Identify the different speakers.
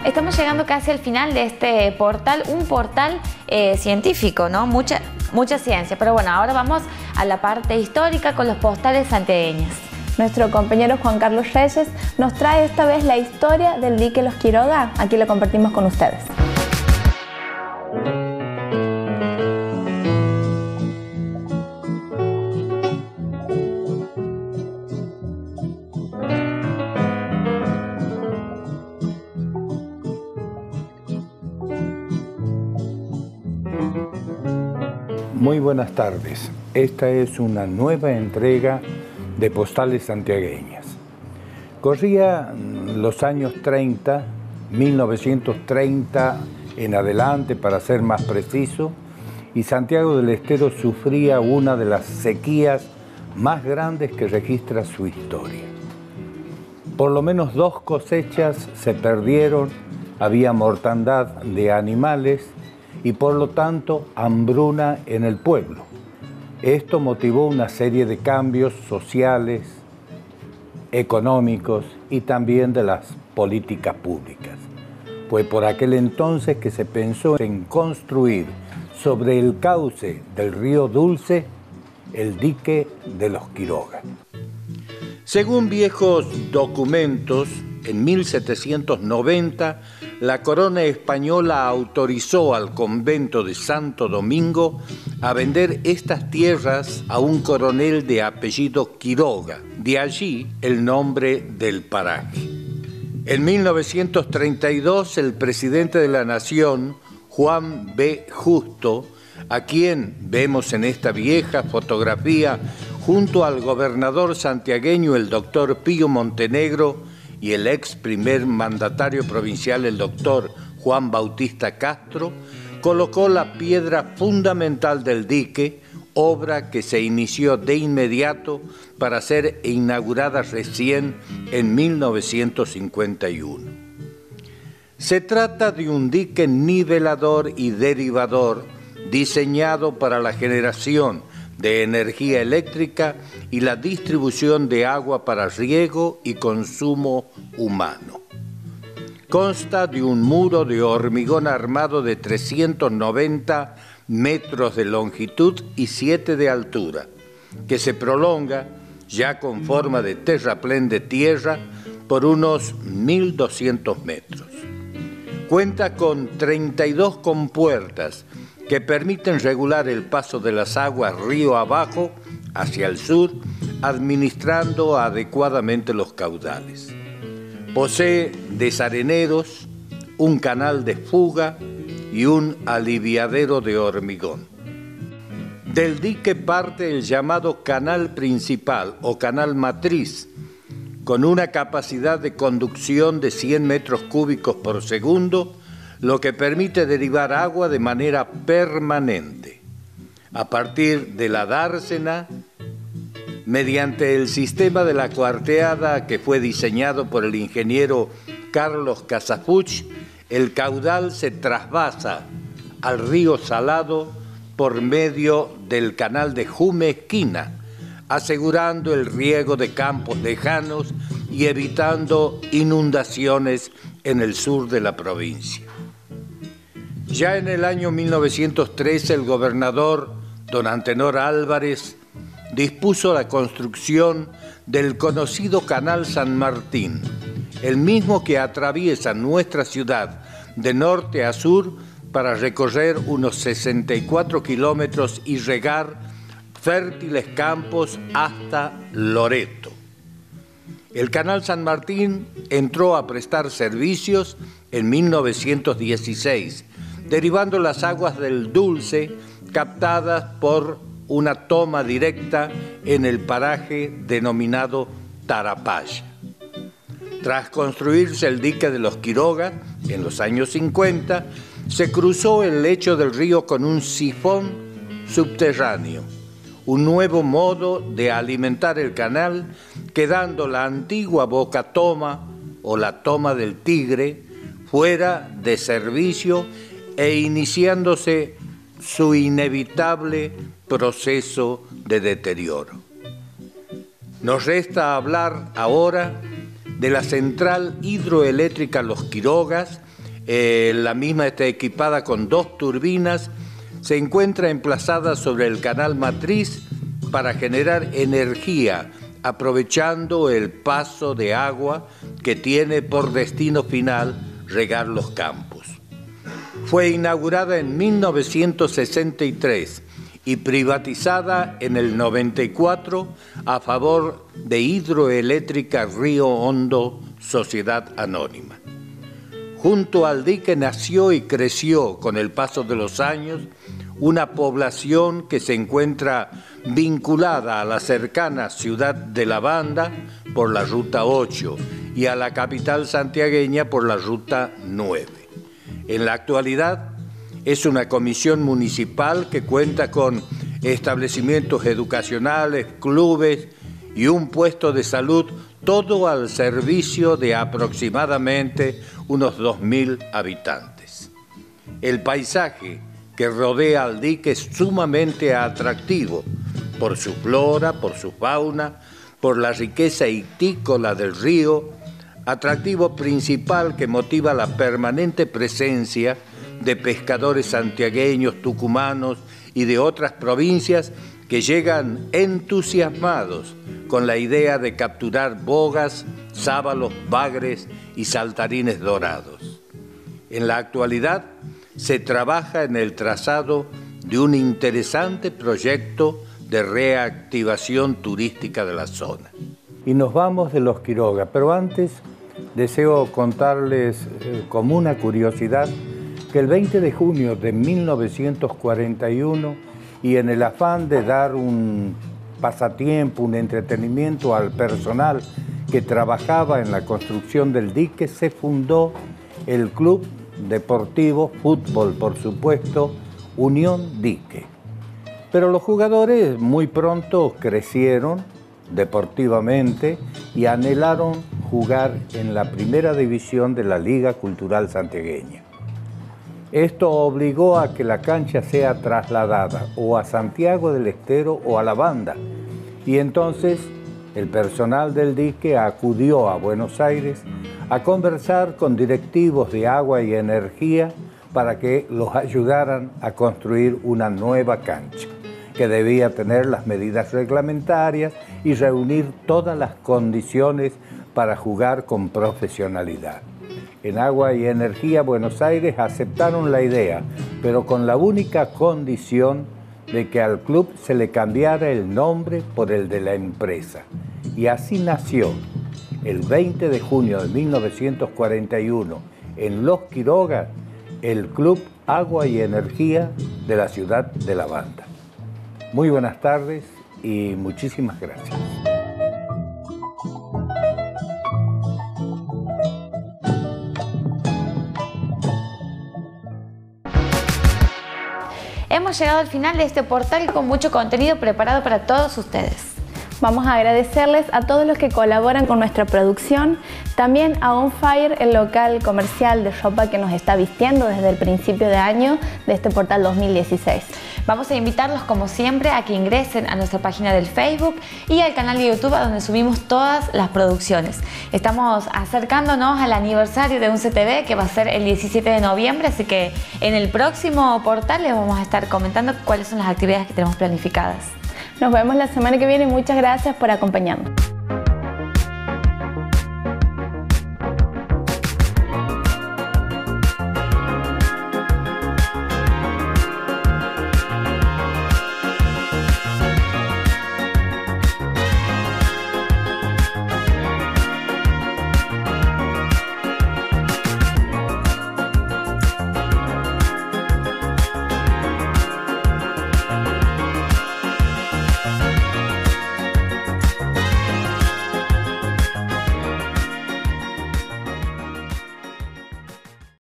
Speaker 1: Estamos llegando casi al final de este portal, un portal científico, ¿no? Mucha ciencia, pero bueno, ahora vamos a la parte histórica con los postales santiagueños.
Speaker 2: Nuestro compañero Juan Carlos Reyes nos trae esta vez la historia del dique Los Quiroga. Aquí lo compartimos con ustedes.
Speaker 3: Muy buenas tardes. Esta es una nueva entrega de Postales Santiagueñas. Corría los años 30, 1930 en adelante para ser más preciso, y Santiago del Estero sufría una de las sequías más grandes que registra su historia. Por lo menos 2 cosechas se perdieron, había mortandad de animales y por lo tanto hambruna en el pueblo. Esto motivó una serie de cambios sociales, económicos y también de las políticas públicas. Fue por aquel entonces que se pensó en construir sobre el cauce del río Dulce el dique de Los Quiroga. Según viejos documentos, en 1790 la corona española autorizó al convento de Santo Domingo a vender estas tierras a un coronel de apellido Quiroga, de allí el nombre del paraje. En 1932 el presidente de la Nación, Juan B. Justo, a quien vemos en esta vieja fotografía junto al gobernador santiagueño el doctor Pío Montenegro y el ex primer mandatario provincial el doctor Juan Bautista Castro, colocó la piedra fundamental del dique, obra que se inició de inmediato para ser inaugurada recién en 1951. Se trata de un dique nivelador y derivador diseñado para la generación de energía eléctrica y la distribución de agua para riego y consumo humano. Consta de un muro de hormigón armado de 390 metros de longitud y 7 de altura, que se prolonga, ya con forma de terraplén de tierra, por unos 1.200 metros. Cuenta con 32 compuertas que permiten regular el paso de las aguas río abajo hacia el sur, administrando adecuadamente los caudales. Posee desareneros, un canal de fuga y un aliviadero de hormigón. Del dique parte el llamado canal principal o canal matriz, con una capacidad de conducción de 100 metros cúbicos por segundo, lo que permite derivar agua de manera permanente. A partir de la dársena, mediante el sistema de la cuarteada que fue diseñado por el ingeniero Carlos Casapuch, el caudal se trasvasa al río Salado por medio del canal de Jume-Esquina, asegurando el riego de campos lejanos y evitando inundaciones en el sur de la provincia. Ya en el año 1913 el gobernador don Antenor Álvarez dispuso la construcción del conocido Canal San Martín, el mismo que atraviesa nuestra ciudad de norte a sur para recorrer unos 64 kilómetros y regar fértiles campos hasta Loreto. El Canal San Martín entró a prestar servicios en 1916, derivando las aguas del Dulce captadas por una toma directa en el paraje denominado Tarapaya. Tras construirse el dique de Los Quiroga, en los años 50, se cruzó el lecho del río con un sifón subterráneo, un nuevo modo de alimentar el canal, quedando la antigua boca toma o la toma del Tigre fuera de servicio e iniciándose su inevitable proceso de deterioro. Nos resta hablar ahora de la central hidroeléctrica Los Quirogas, La misma está equipada con 2 turbinas. Se encuentra emplazada sobre el canal matriz para generar energía, aprovechando el paso de agua que tiene por destino final regar los campos. Fue inaugurada en 1963 y privatizada en el 94 a favor de Hidroeléctrica Río Hondo, Sociedad Anónima. Junto al dique nació y creció con el paso de los años una población que se encuentra vinculada a la cercana ciudad de La Banda por la Ruta 8 y a la capital santiagueña por la Ruta 9. En la actualidad es una comisión municipal que cuenta con establecimientos educacionales, clubes y un puesto de salud, todo al servicio de aproximadamente unos 2.000 habitantes. El paisaje que rodea al dique es sumamente atractivo por su flora, por su fauna, por la riqueza ictícola del río, atractivo principal que motiva la permanente presencia de pescadores santiagueños, tucumanos y de otras provincias que llegan entusiasmados con la idea de capturar bogas, sábalos, bagres y saltarines dorados. En la actualidad se trabaja en el trazado de un interesante proyecto de reactivación turística de la zona. Y nos vamos de Los Quiroga, pero antes deseo contarles como una curiosidad que el 20 de junio de 1941, y en el afán de dar un pasatiempo, un entretenimiento al personal que trabajaba en la construcción del dique, se fundó el Club Deportivo Fútbol, por supuesto, Unión Dique. Pero los jugadores muy pronto crecieron deportivamente y anhelaron jugar en la primera división de la Liga Cultural Santiagueña. Esto obligó a que la cancha sea trasladada o a Santiago del Estero o a La Banda, y entonces el personal del dique acudió a Buenos Aires a conversar con directivos de Agua y Energía para que los ayudaran a construir una nueva cancha, que debía tener las medidas reglamentarias y reunir todas las condiciones para jugar con profesionalidad. En Agua y Energía Buenos Aires aceptaron la idea, pero con la única condición de que al club se le cambiara el nombre por el de la empresa. Y así nació, el 20 de junio de 1941, en Los Quiroga, el Club Agua y Energía de la ciudad de La Banda. Muy buenas tardes y muchísimas gracias.
Speaker 1: Hemos llegado al final de este portal con mucho contenido preparado para todos ustedes.
Speaker 2: Vamos a agradecerles a todos los que colaboran con nuestra producción, también a On Fire, el local comercial de ropa que nos está vistiendo desde el principio de año de este portal 2016.
Speaker 1: Vamos a invitarlos como siempre a que ingresen a nuestra página del Facebook y al canal de YouTube a donde subimos todas las producciones. Estamos acercándonos al aniversario de UNCTV, que va a ser el 17 de noviembre, así que en el próximo portal les vamos a estar comentando cuáles son las actividades que tenemos planificadas.
Speaker 2: Nos vemos la semana que viene y muchas gracias por acompañarnos.